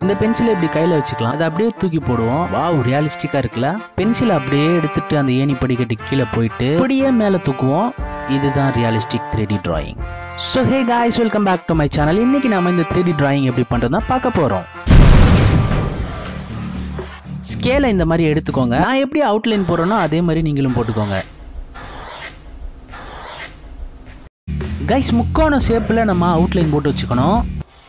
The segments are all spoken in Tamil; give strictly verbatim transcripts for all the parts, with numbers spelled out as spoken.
இந்த பென்சிலை இப்படி கையில் வச்சுக்கலாம். அதை அப்படியே தூக்கி போடுவோம். வாவ், ரியலிஸ்டிக்காக இருக்குல்ல. பென்சிலை அப்படியே எடுத்துட்டு அந்த ஏணி படிக்கட்டு கீழே போயிட்டு அப்படியே மேலே தூக்குவோம். இதுதான் realistic three D drawing. So hey guys, welcome back to my channel. இன்னைக்கு நம்ம இந்த த்ரீ டி டிராயிங் எப்படி பண்ணுறதுனா பார்க்க போகிறோம். ஸ்கேலை இந்த மாதிரி எடுத்துக்கோங்க. நான் எப்படி அவுட்லைன் போடுறேனோ அதே மாதிரி நீங்களும் போட்டுக்கோங்க. கைஸ், முக்கோண ஷேப்பில் நம்ம அவுட்லைன் போட்டு வச்சுக்கணும்.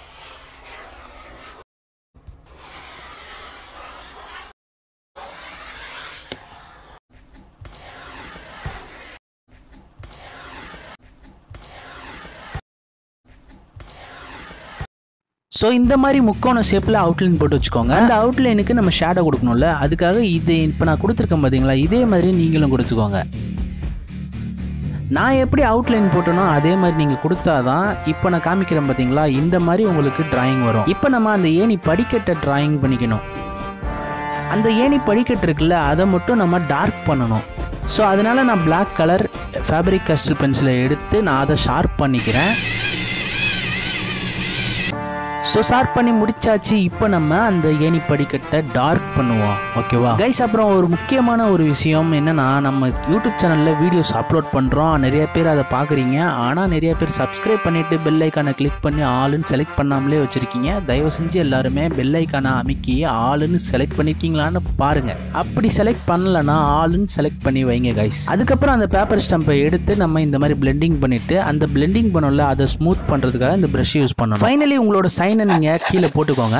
ஸோ இந்த மாதிரி முக்கோண ஷேப்பில் அவுட்லைன் போட்டு வச்சுக்கோங்க. அந்த அவுட்லைனுக்கு நம்ம ஷேடோ கொடுக்கணும்ல, அதுக்காக இது இப்போ நான் கொடுத்துருக்கேன் பார்த்தீங்களா, இதே மாதிரி நீங்களும் கொடுத்துக்கோங்க. நான் எப்படி அவுட்லைன் போட்டனோ அதே மாதிரி நீங்கள் கொடுத்தாதான் இப்போ நான் காமிக்கிறேன் பார்த்தீங்களா, இந்த மாதிரி உங்களுக்கு டிராயிங் வரும். இப்போ நம்ம அந்த ஏணி படிக்கட்டை டிராயிங் பண்ணிக்கணும். அந்த ஏணி படிக்கட்டு இருக்குல்ல, அதை மட்டும் நம்ம டார்க் பண்ணணும். ஸோ அதனால் நான் பிளாக் கலர் ஃபேப்ரிக் கேஸ்டல் பென்சிலை எடுத்து நான் அதை ஷார்ப் பண்ணிக்கிறேன். ஸோ ஷார்ப் பண்ணி முடிச்சாச்சு. இப்போ நம்ம அந்த ஏணி படிக்கட்டை டார்க் பண்ணுவோம். ஓகேவா கைஸ்? அப்புறம் ஒரு முக்கியமான ஒரு விஷயம் என்னென்னா, நம்ம யூடியூப் சேனலில் வீடியோஸ் அப்லோட் பண்ணுறோம். நிறைய பேர் அதை பார்க்குறீங்க. ஆனால் நிறைய பேர் சப்ஸ்கிரைப் பண்ணிவிட்டு பெல் ஐக்கானை கிளிக் பண்ணி ஆளுன்னு செலக்ட் பண்ணாமலே வச்சுருக்கீங்க. தயவு செஞ்சு எல்லாருமே பெல் ஐக்கானை அமைக்கி ஆளுன்னு செலக்ட் பண்ணியிருக்கீங்களான்னு பாருங்கள். அப்படி செலக்ட் பண்ணலைன்னா ஆளுன்னு செலக்ட் பண்ணி வைங்க கைஸ். அதுக்கப்புறம் அந்த பேப்பர் ஸ்டம்பை எடுத்து நம்ம இந்த மாதிரி பிளெண்டிங் பண்ணிவிட்டு அந்த பிளெண்டிங் பண்ணல அதை ஸ்மூத் பண்ணுறதுக்காக இந்த ப்ரஷ் யூஸ் பண்ணணும். ஃபைனலி உங்களோட சைன் நீங்க கீழே போட்டுக்கோங்க.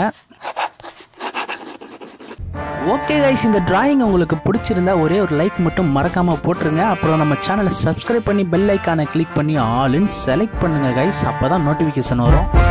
ஓகே கைஸ், இந்த டிராயிங் உங்களுக்கு பிடிச்சிருந்தா ஒரே ஒரு லைக் மட்டும் மறக்காம போட்டுருங்க. அப்புறம் நம்ம சேனலை சப்ஸ்கிரைப் பண்ணி பெல் ஐக்கானை கிளிக் பண்ணி ஆல் இன் செலக்ட் பண்ணுங்க கைஸ். அப்பதான் நோட்டிபிகேஷன் வரும்.